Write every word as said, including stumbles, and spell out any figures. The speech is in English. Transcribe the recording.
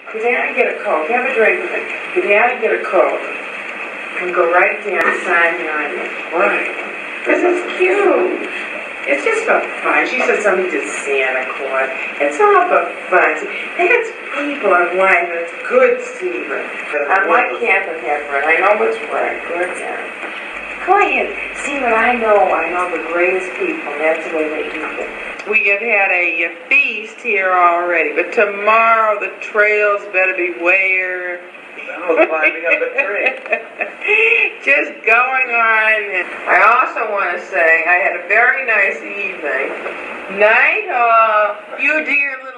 Get down and get a Coke. Have a drink with me. Get down and get a Coke. And go right down and sign behind me. Why? Because it's cute. It's just for fun. She said something to Santa Claus. It's all for fun. That's people in life. It's good, Stephen. I like Captain Hepburn. I know what's right. Good now. Go ahead. Stephen, I know. I know the greatest people. That's the way they do it. We have had a feast here already, but tomorrow the trails better beware. I was climbing up a tree. Just going on. I also want to say I had a very nice evening. Night, uh, you dear little